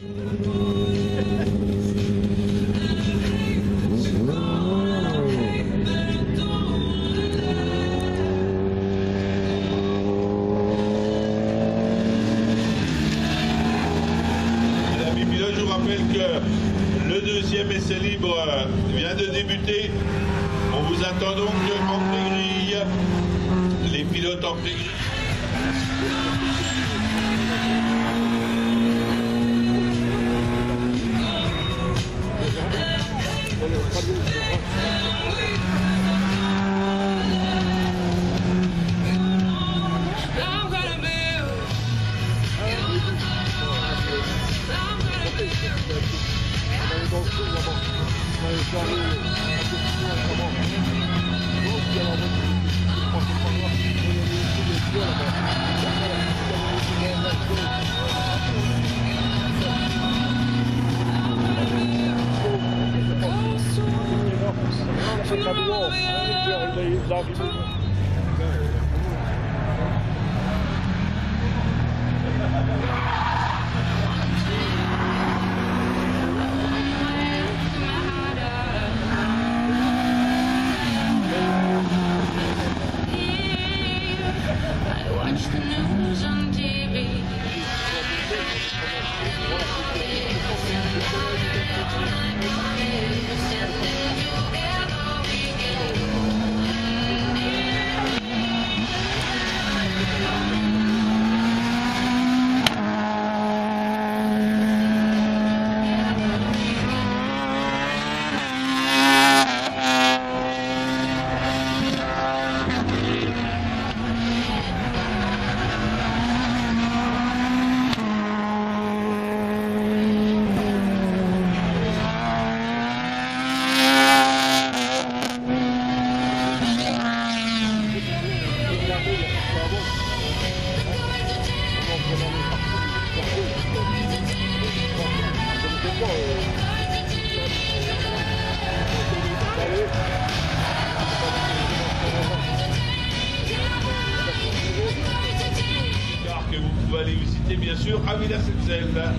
Le deuxième essai libre vient de débuter. On vous attend donc entre les grilles. Les pilotes entre les grilles. Que vous pouvez aller visiter bien sûr à Villers-Hetzel.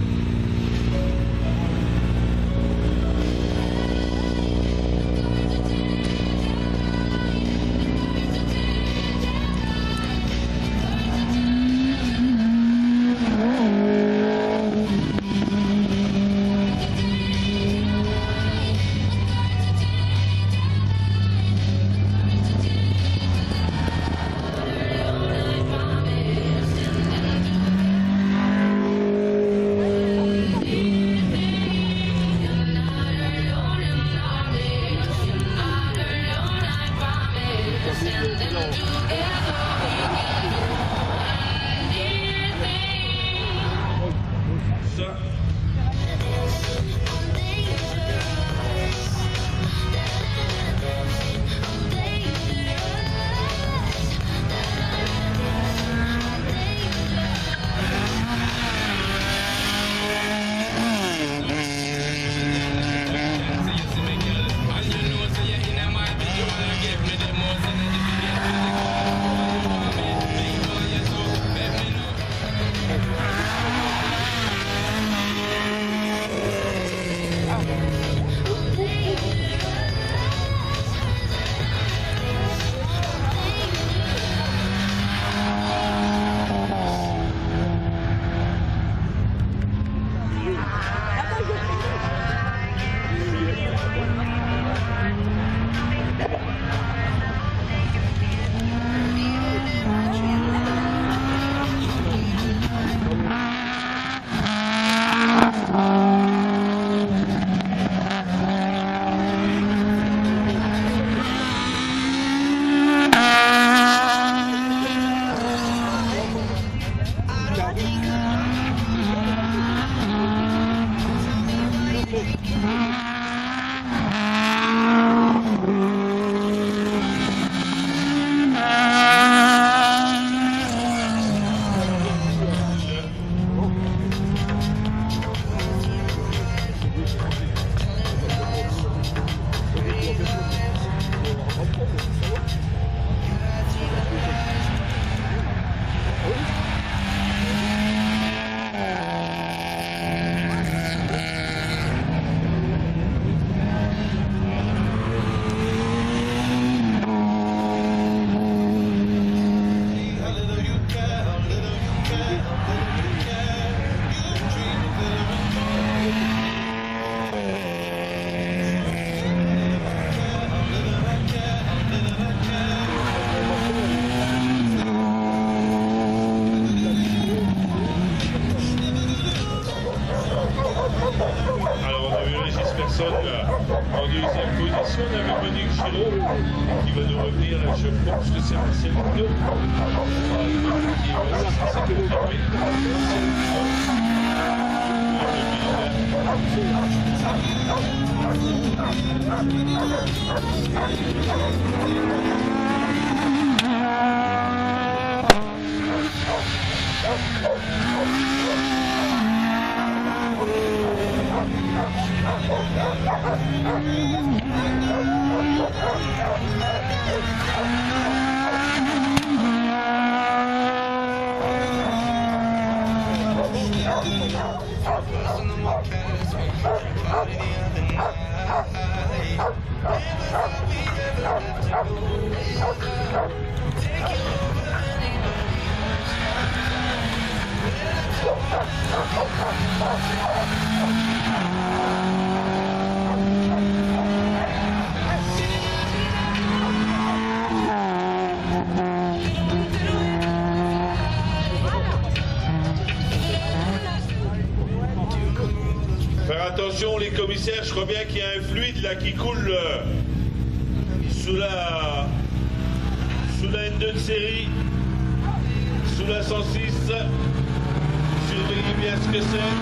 Faire attention les commissaires, je crois bien qu'il y a un fluide là qui coule sous la N2 de série, sous la 106. Surveillez bien ce que c'est.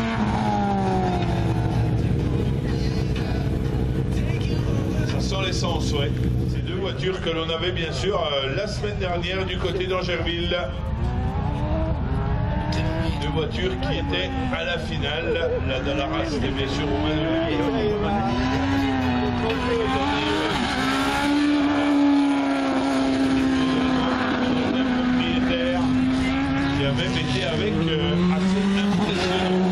Ça sent l'essence, ouais. C'est deux voitures que l'on avait bien sûr la semaine dernière du côté d'Angerville. Deux voitures qui étaient à la finale, là dans la race, c'était bien sûr au Manuel. Propriétaire qui a même été avec assez impressionnant.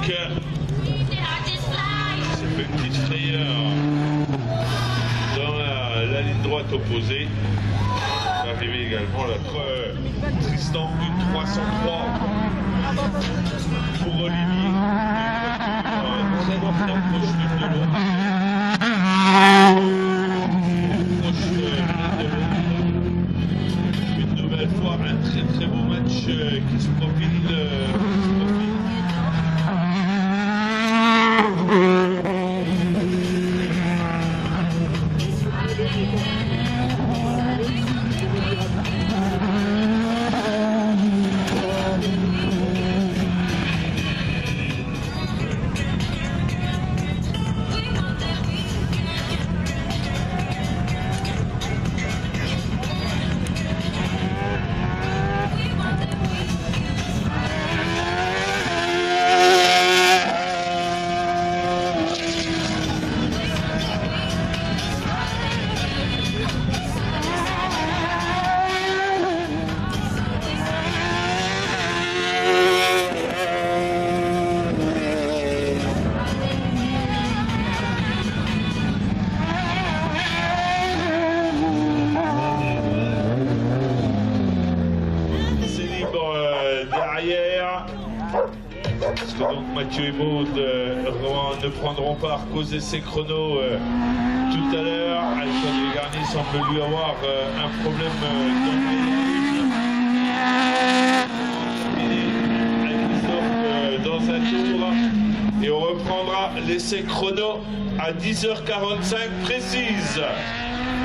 s'est fait une petite frayeur dans la ligne droite opposée. Arrivé également Tristan, une 303 pour Olivier. Une nouvelle fois, un très très beau match qui se profile. Parce que donc Mathieu et Maud ne prendront pas à causer ses chronos tout à l'heure. Alexandre Garnier semble lui avoir un problème dans un tour. Et on reprendra l'essai chrono à 10h45 précise.